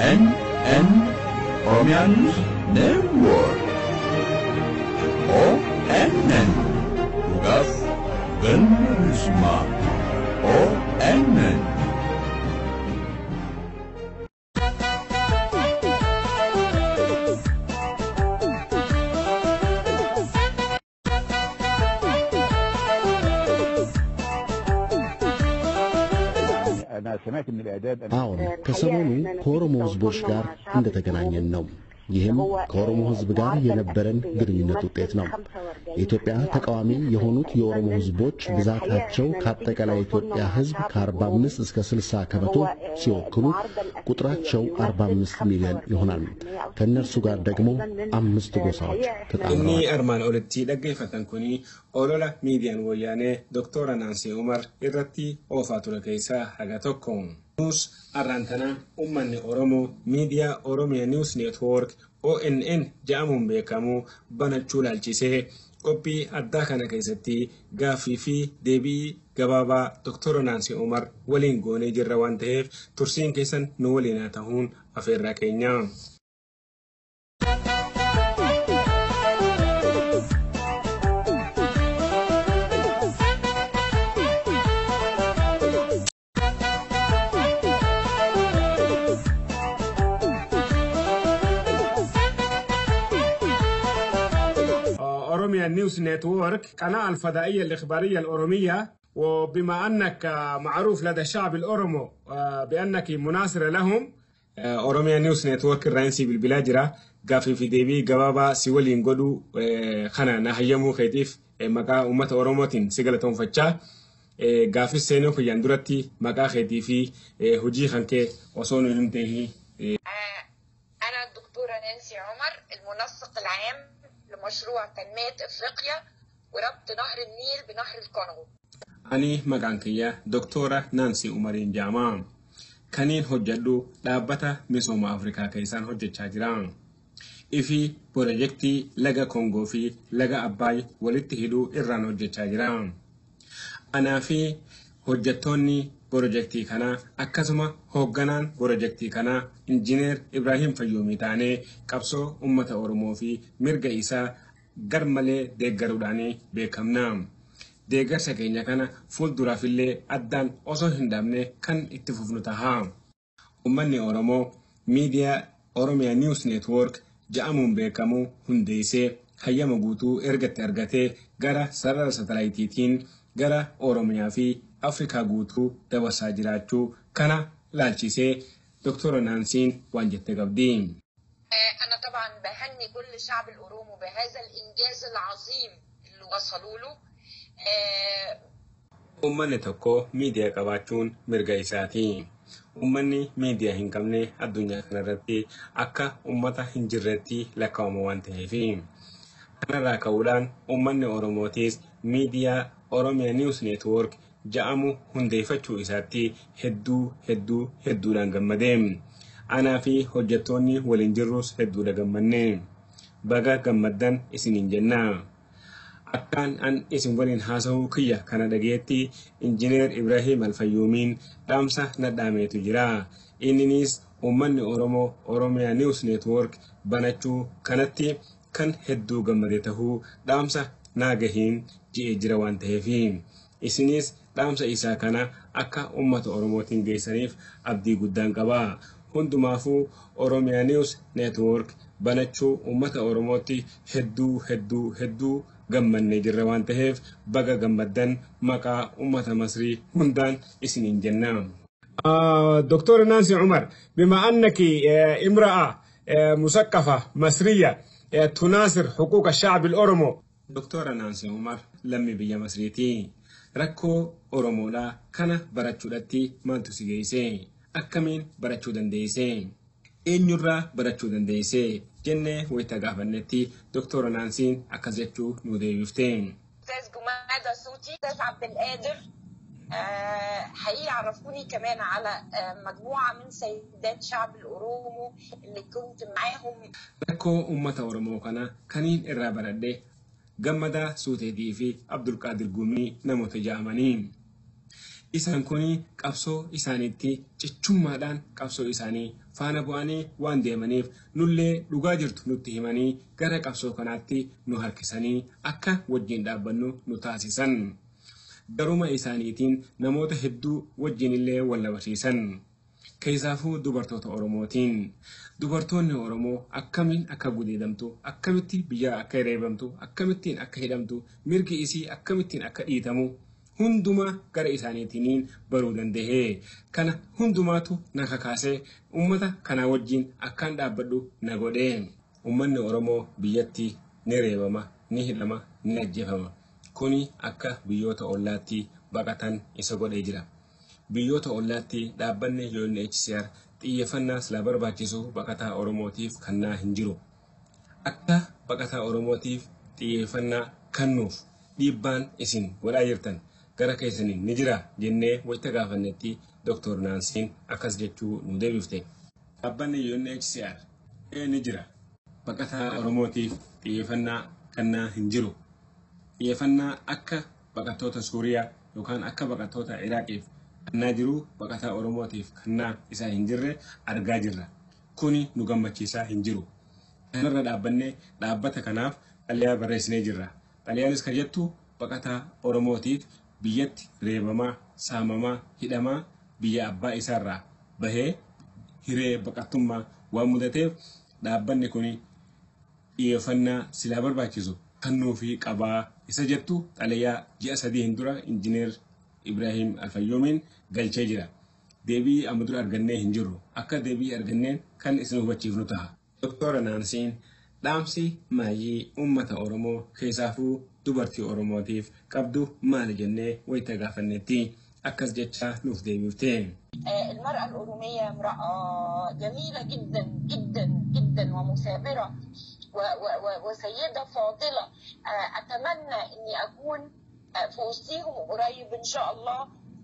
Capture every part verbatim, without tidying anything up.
N N Oromiyaa News Network O N N Dhugaaf galma bilisummaa O N N አሁን ከሰሞኑ ከኦሮሞ ህዝቦች ጋር እንደተገናኘን ነው። ይህም ከኦሮሞ ህዝብ ጋር የነበረን ግንኙነት ውጤት ነው። የኢትዮጵያ ተቃዋሚ የሆኑት የኦሮሞ ህዝቦች ብዛታቸው ከአጠቃላይ ኢትዮጵያ ህዝብ ከ45 እስከ ስልሳ ከመቶ ሲወክሉ ቁጥራቸው አርባ አምስት ሚሊዮን ይሆናል። ከነርሱ ጋር ደግሞ አምስት ጎሳዎች ተጣምረዋል። እኒ አርማን ኦለቲ ደገፈተን ኩኒ ኦሎላ ሚዲያን ወያኔ ዶክተር ናንሲ ዑመር ኢረቲ ኦፋቱለ ከይሳ ሀጋቶኮም ኑስ አራንተና ኡማኒ ኦሮሞ ሚዲያ ኦሮሚያ ኒውስ ኔትወርክ O N N jaamuun beekamu banachuu laalchisee qophii addaa kana keessatti gaaffii fi deebii gabaabaa Doktor Naansi Umar waliin goonee jirra waan ta'eef tursiin keessan nu waliin haa ta'uun afeerraa keenya. أوروميا نيوز نتورك قناة الفضائية الإخبارية الأورومية، وبما أنك معروف لدى الشعب الأورومو بأنك مناصرة لهم أوروميا نيوز نتورك الرئيسي بالبلاجرة قافي في ديبي قبابا سيولي نقولوا خنا نهيمو خيتيف مكا أمة أوروموتين سيقلتهم فتشا قافي السينو في يندرتي مكا خيتيفي هجي خنكي وصونو نمتهي. أنا الدكتورة نانسي عمر المنسق العام لمشروع تنمية إفريقيا وربط نهر النيل بنهر الكونغو. أني مغانكية دكتورة نانسي عمرين جامع كانين هجدو لابتا مسوما أفريقيا كيسان هجد شاجران إفي بروجيكتي لغا كونغو في لغا أباي والاتهدو إران هجد شاجران أنا في هجدتوني بروجيكتي كانا أكاسما هوغانان بروجيكتي كانا إنجينير إبراهيم فيومي تاني كابسو أمة أورمو في مرغا إيسا غرمالي ديگرو داني بيكمنام ديگر سكينيا كانا فول دورا فيلي أدان أصو هندامني كان اتفوفنو تاها أماني أورمو ميديا أوروميا نيوز نتورك جامون بيكمو هنديسي هيا مغوتو إرغت إرغتي غرا سرر ستلايتيتين غرا أوروميا في أفريقيا غوتو دبسا جراچو كانا لالچيسي دكتور نانسين وانجت قبدين. أنا طبعا بهني كل شعب الأورومو بهذا الإنجاز العظيم اللي وصلوا له. أمني تكو ميديا قباچون مرغا إساتي أمني ميديا هنكمني الدنيا كنرتي أكا أمتا هنجرتي لكاومو وانتهيفين. أنا راكولان أمني أوروموتيس ميديا أوروميا نيوز نتورك جامو هنديفتشو إساتي هدو هدو هدو لانغمدين. أنا في هجتوني والإنجروس هدو لغمنين بغا غمدن إسنين جنة أكان أن إسن ولين هاسو كيا كان دقيتي إنجينير إبراهيم الفيومين دامسة ندامي تجرا إنينيس أمني أورومو أوروميا نيوز نتورك بانچو كانتي كان هدو غمدتهو دامسة ناغهين جي إجروان تهفين إسنيس دامسة إسا كان أكا أمة أوروموتين جيسانيف أبدي قدان قبا هندمافو أوروميا نيوز نتورك بانچو أمة أوروموتي هدو هدو هدو غمّن نجروان تهف بغا غمّدن مكا أمة مصري هندان إسنين جنام. آه دكتور نانسي عمر بما أنك آه امرأة آه مثقفة مصرية آه تناصر حقوق الشعب الأورومو. دكتور نانسي عمر لمي بيا مصريتي ركو أورومو لا كان براتشو داتي مانتو سيجيسي أكمين براتشو دنديسي إنيورا براتشو دنديسي جنة ويتاقافنتي دكتور نانسين أكازيتشو نودي يفتين. أستاذ جمادة صوتي، أستاذ عبد القادر أه حقيقي عرفوني كمان على أه مجموعة من سيدات شعب الأورومو اللي كنت معاهم. ركو أمة أورومو كان كانين الرابردة جمادة صوتي دي في عبد القادر قومي نموت جامانين. isaan kuni qabsoo isaaniitti cichummaadhaan qabsoo isaanii faana bu'anii waan deemaniif nullee dhugaa jirtu nutti himanii gara qabsoo kanaatti nu harkisanii akka wajjin dhaabbannu nu taasisan. Garuma isaaniitiin namoota hedduu wajjin illee wal barsiisan. Keessaafuu dubartoota Oromootiin. Dubartoonni Oromoo akkamiin akka gudeedamtu, akkamitti biyya akka reebamtu, akkamittiin akka hidhamtu, mirgi isii akkamittiin akka dhiitamu hunduma gara isaaniitiin baruu danda'e. Kana hundumaatu na kakaasee ummata kana wajjin akkaan dhaabbadhu na godhe. Ummanni Oromoo biyyatti ni reebama, ni hidhama, ni ajjeefama. Kuni akka biyyoota ollaatti baqatan isa godhee jira. Biyyoota ollaatti dhaabbanni U N H C R xiyyeeffannaa sila barbaachisu baqataa Oromootiif kannaa hin jiru. Akka baqataa Oromootiif xiyyeeffannaa kennuuf dhiibbaan isin godhaa jirtan gara keessaniin ni jira jennee wayita gaafannetti Doctor Nansiin akkas jechuu nu deebifte. Dhaabbanni U N H C R ee ni jira. Baqataa Oromootiif xiyyeeffannaa kannaa hin jiru. Xiyyeeffannaa akka baqattoota Suuriyaa yookaan akka baqattoota Iraaqiif kannaa jiru baqataa Oromootiif kannaa isaa hin jirre argaa jirra. Kuni nu gammachiisaa hin jiru. Kanarra dhaabbannee dhaabbata kanaaf xalayaa barreessinee jirra. Xalayaanis kan jettu baqataa Oromootiif biyyatti reebamaa, saamamaa, hidhamaa biyya abbaa isaarraa bahee hiree baqattummaa waan mudateef dhaabbanni kuni xiyyeeffannaa silaa barbaachisu kannuu fi qabaa isa jettu xalayaa ji'a sadii hin dura Injiineer Ibrahim Alfayyoomiin galchee jira. Deebii amma dura argannee hin jirru. Akka deebii arganneen kan isin hubachiifnu ta'a. Doktor Nansiin dhaamsi maayii uummata Oromoo keessaafuu dubartii Oromootiif qabdu maali jennee wayita gaafannetti akkas jecha nuuf deebifte. المرأة الأورومية امرأة جميلة جدا جدا جدا ومثابرة وسيدة فاضلة. أتمنى إني أكون في وسطهم قريب إن شاء الله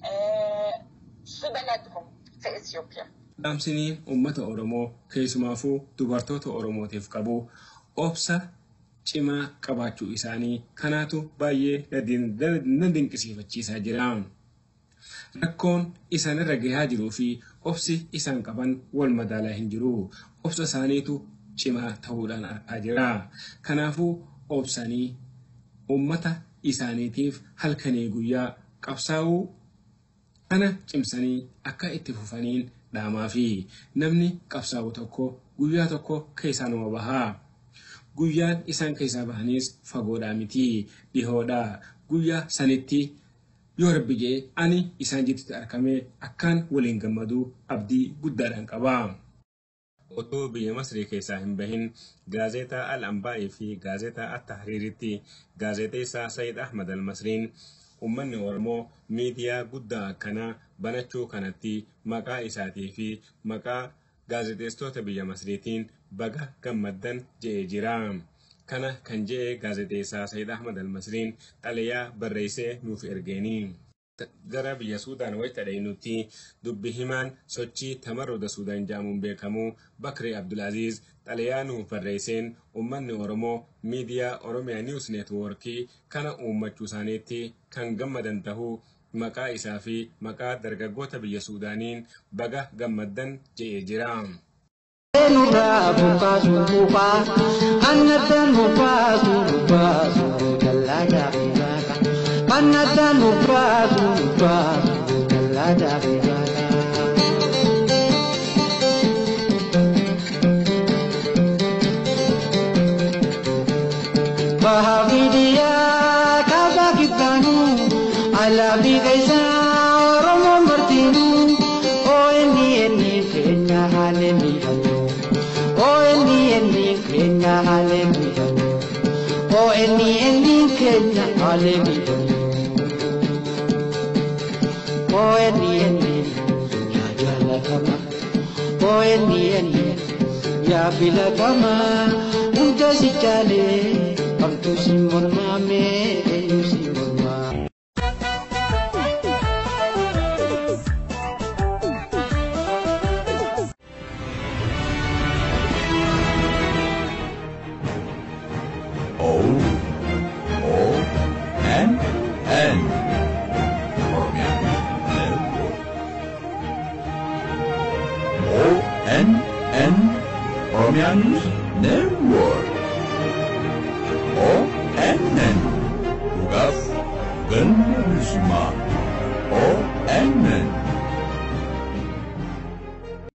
في بلدهم في إثيوبيا. dhaamsiniin uummata Oromoo keessumaafuu dubartoota Oromootiif qabu obsa cimaa qabaachuu isaanii kanaatu baay'ee na dinqisiifachiisaa jira. Rakkoon isaan irra gahaa jiruu fi obsi isaan qaban wal madaalaa hin jiru. Obsa isaaniitu cimaa ta'uudhaan argaa jira. Kanaafuu obsanii uummata isaaniitiif halkanii guyyaa qabsaa'uu kana cimsanii akka itti fufaniin dhaamaa fi namni qabsaa'u tokko guyyaa tokko keessaa nama bahaa. Guyyaan isaan keessaa bahanis fagoodhaa miti dhihoodhaa. Guyyaa sanitti yoo rabbi jee ani isaan jettitti argamee akkaan waliin gammaduu abdii guddaadhaan qabaa. Otoo biyya Masrii keessaa hin bahin gaazexaa Al-Ambaa'ii fi gaazexaa At-Tahriiritti gaazexeessaa Sayyid Ahmad Al-Masriin ummanni Oromoo miidiyaa guddaa akkanaa banachuu kanatti maqaa isaatii fi maqaa gaazexeessitoota biyya Masriitiin baga gammaddan je'ee jira. Kana kan je'e gaazexeessaa Sayyid Ahmad Al-Masriin xalayaa barreessee nuuf ergeeni. Gara biyya Suudaan wayita dhaynutti dubbi himaan sochii tamarruda Suudaan jedhamuun beekamu Bakri Abdulaziz xalayaa nuuf barreesseen ummanni Oromoo miidiyaa Oromiyaa News Networkii kana uummachuu isaaniitti kan gammadan tahuu maqaa isaa fi maqaa dargaggoota biyya Suudaaniin baga gammaddan je'ee jira. Another no brazo, no brazo, la da vida. Bahavidia, kabakitanu, ala bigaisa, Oromo Martinu, o eni eni kenya hale mihanu, o eni eni kenya hale mihanu, o eni eni kenya hale mihanu. Poeni eni ya jala kama, poeni eni ya bila kama, unta si chale, amtu si morma me, enu si morma. O O N N ኤን ኤን ኦሮሚያ ኒውስ ኔትወርክ ኦ ኤን ኤን dhugaaf galma bilisummaa O N N